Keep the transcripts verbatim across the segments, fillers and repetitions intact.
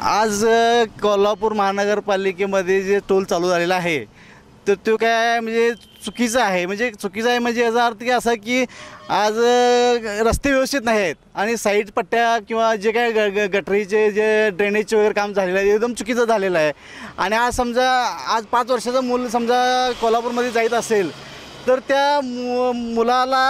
आज अ, कोल्हापूर महानगरपालिकेमध्ये जे टोल चालू झालेला आहे तर तो काय म्हणजे चुकीचा आहे. म्हणजे चुकीचा आहे म्हणजे याचा अर्थ की असा की आज अ, रस्ते व्यवस्थित नाही आहेत आणि साईड पट्ट्या किंवा जे काय ग ग गटरीचे जे ड्रेनेजचे वगैरे काम झालेलं आहे एकदम चुकीचं झालेलं आहे. आणि आज समजा आज पाच वर्षाचं मूल समजा कोल्हापूरमध्ये जात असेल तर त्या मु मुलाला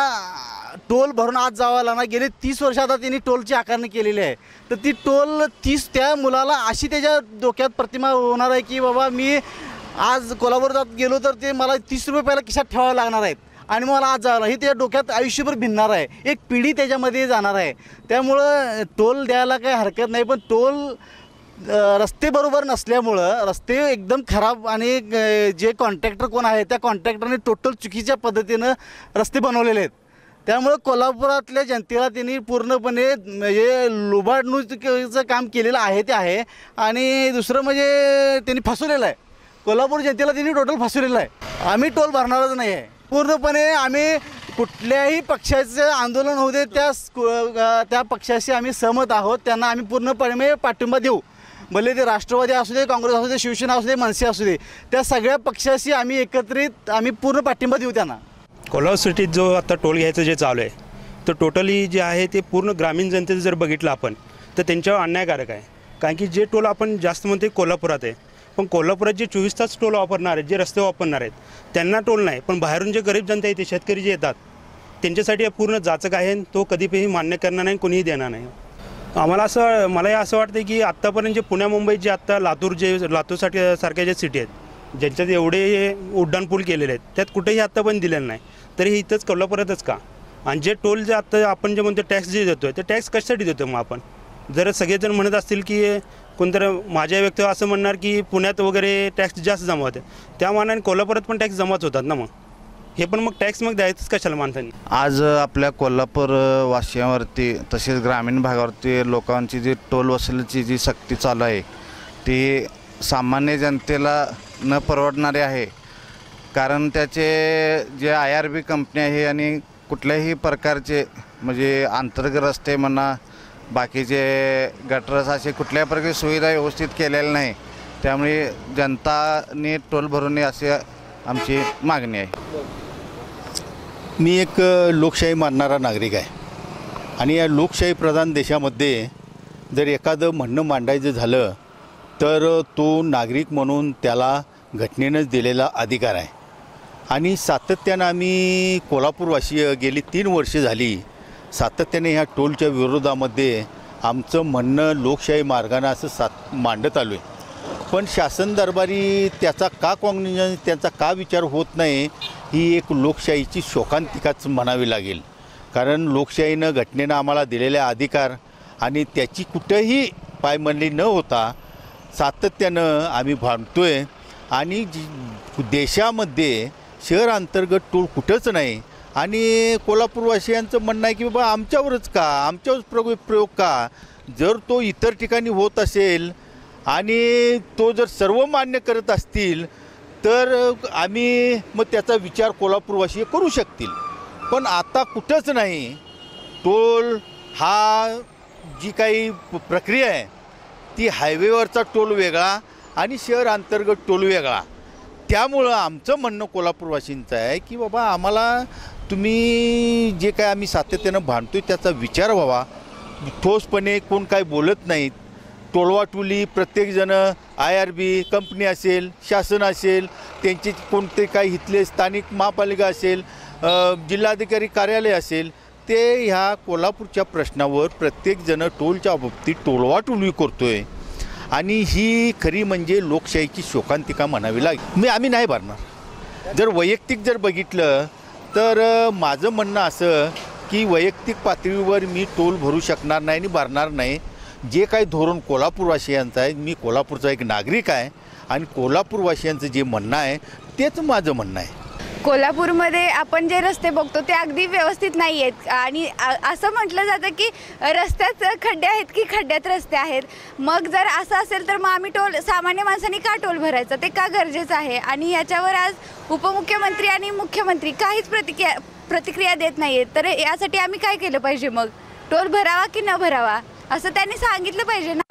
टोल भरून आज जावं लागणार. गेले तीस वर्ष आता त्यांनी टोलची आकारणी केलेली आहे. तर ती टोल तीस त्या मुलाला अशी त्याच्या डोक्यात प्रतिमा होणार आहे की बाबा मी आज कोल्हापुरात गेलो तर ते मला तीस रुपये पहिला खिशात ठेवावं लागणार आहेत आणि मला आज जावं हे त्या डोक्यात आयुष्यभर भिनणार आहे. एक पिढी त्याच्यामध्ये जाणार आहे. त्यामुळं टोल द्यायला काही हरकत नाही. पण टोल रस्ते बरोबर नसल्यामुळं रस्ते एकदम खराब आणि जे कॉन्ट्रॅक्टर कोण आहे त्या कॉन्ट्रॅक्टरने टोटल चुकीच्या पद्धतीनं रस्ते बनवलेले आहेत. त्यामुळं कोल्हापुरातल्या जनतेला त्यांनी पूर्णपणे म्हणजे लुबाडणुकीचं काम केलेलं आहे ते आहे. आणि दुसरं म्हणजे त्यांनी फसवलेलं आहे. कोल्हापूर जनतेला त्यांनी टोटल फसवलेलं आहे. आम्ही टोल भरणारच नाही आहे. पूर्णपणे आम्ही कुठल्याही पक्षाचं आंदोलन होऊ दे त्या त्या पक्षाशी आम्ही सहमत आहोत. त्यांना आम्ही पूर्णपणे पाठिंबा देऊ. भले ते राष्ट्रवादी असू दे, काँग्रेस असू दे, शिवसेना असू दे, मनसे असू दे, त्या सगळ्या पक्षाशी आम्ही एकत्रित आम्ही पूर्ण पाठिंबा देऊ त्यांना. कोल्हापूर सिटीत जो आता टोल घ्यायचं जे चालू आहे तर टोटली जे आहे ते पूर्ण ग्रामीण जनतेचं जर बघितलं आपण तर त्यांच्यावर अन्यायकारक आहे. कारण की जे टोल आपण जास्त म्हणते कोल्हापुरात आहे पण कोल्हापुरात जे चोवीस तास टोल वापरणार आहेत जे रस्ते वापरणार आहेत त्यांना टोल नाही. पण बाहेरून जे गरीब जनता आहे ते शेतकरी जे येतात त्यांच्यासाठी पूर्ण जाचक आहे. तो कधीही मान्य करणार नाही, कोणीही देणार नाही. आम्हाला असं मलाही असं वाटतं की आत्तापर्यंत जे पुण्या मुंबईत जे आत्ता लातूर जे लातूरसाठी सारख्या ज्या सिटी आहेत ज्यांच्यात एवढे उड्डाणपूल केलेले आहेत त्यात कुठेही आत्ता पण दिलेलं नाही. तरी इथंच कोल्हापुरातच का? आणि जे टोल जे आत्ता आपण जे म्हणतो टॅक्स जे देतो आहे ते टॅक्स कशासाठी देतो मग आपण? जर सगळेजण म्हणत असतील की कोणतरी माझ्या व्यक्ती असं म्हणणार की पुण्यात वगैरे टॅक्स जास्त जमा होते त्या मानाने कोल्हापुरात पण टॅक्स जमाच होतात ना. मग हे पण मग टॅक्स मग द्यायचंच कशाला माणसांनी? आज आपल्या कोल्हापूर वासियांवरती तसेच ग्रामीण भागावरती लोकांची जी टोल वसुलीची जी सक्ती चालू आहे ती सामान्य जनतेला न परवडणारी आहे. कारण त्याचे जे आय आर बी कंपनी आहे आणि कुठल्याही प्रकारचे म्हणजे अंतर्गत रस्ते म्हणा बाकीचे गटरस असे कुठल्याही प्रकारची सुविधा व्यवस्थित केलेल्या नाही. त्यामुळे जनताने टोल भरू नये अशी आमची मागणी आहे. मी एक लोकशाही मानणारा नागरिक आहे आणि या लोकशाही प्रधान देशामध्ये जर एखादं म्हणणं मांडायचं झालं तर तो नागरिक म्हणून त्याला घटनेनंच दिलेला अधिकार आहे. आणि सातत्यानं आम्ही कोल्हापूरवासीय गेली तीन वर्ष झाली सातत्याने ह्या टोलच्या विरोधामध्ये आमचं म्हणणं लोकशाही मार्गानं असं सात मांडत आलो आहे. पण शासन दरबारी त्याचा का कॉग्निजन्स त्याचा का विचार होत नाही ही एक लोकशाहीची शोकांतिकाच म्हणावी लागेल. कारण लोकशाहीनं घटनेनं आम्हाला दिलेले अधिकार आणि त्याची कुठंही पायमल्ली न होता सातत्यानं आम्ही भांडतो आहे. आणि देशामध्ये शहर अंतर्गत टोल कुठंच नाही. आणि कोल्हापूरवासियांचं म्हणणं आहे की बाबा आमच्यावरच का आमच्यावरच प्रयोग प्रयोग का? जर तो इतर ठिकाणी होत असेल आणि तो जर सर्व मान्य करत असतील तर आम्ही मग त्याचा विचार कोल्हापूरवासी करू शकतील. पण आता कुठंच नाही. टोल हा जी काही प्रक्रिया आहे ती हायवेवरचा टोल वेगळा आणि शहर अंतर्गत टोल वेगळा. त्यामुळं आमचं म्हणणं कोल्हापूरवासींचं आहे की बाबा आम्हाला तुम्ही जे काय आम्ही सातत्यानं भांडतो आहे त्याचा विचार व्हावा. ठोसपणे कोण काय बोलत नाहीत. टोलवाटोली प्रत्येकजण आय आर बी कंपनी असेल शासन असेल त्यांचे कोणते काही इथले स्थानिक महापालिका असेल जिल्हाधिकारी कार्यालय असेल ते ह्या कोल्हापूरच्या प्रश्नावर प्रत्येकजण टोलच्या बाबतीत टोलवाटोली करतो आहे. आणि ही खरी म्हणजे लोकशाहीची शोकांतिका म्हणावी लागेल. मी आम्ही नाही भरणार. जर वैयक्तिक जर बघितलं तर माझं म्हणणं असं की वैयक्तिक पातळीवर मी टोल भरू शकणार नाही आणि भरणार नाही. जे काही धोरण कोल्हापूरवासियांचं आहे मी कोल्हापूरचा एक नागरिक आहे आणि कोल्हापूरवासियांचं जे म्हणणं आहे तेच माझं म्हणणं आहे. कोल्हापूरमध्ये आपण जे रस्ते बघतो ते अगदी व्यवस्थित नाही आहेत आणि असं म्हटलं जातं की रस्त्यात खड्डे आहेत की खड्ड्यात रस्ते आहेत. मग जर असं असेल तर मग आम्ही टोल सामान्य माणसांनी का टोल भरायचं ते का गरजेचं आहे? आणि याच्यावर आज उपमुख्यमंत्री आणि मुख्यमंत्री काहीच प्रतिक्रिया प्रतिक्रिया देत नाही आहेत. तर यासाठी आम्ही काय केलं पाहिजे? मग टोल भरावा की न भरावा असं त्यांनी सांगितलं पाहिजे ना.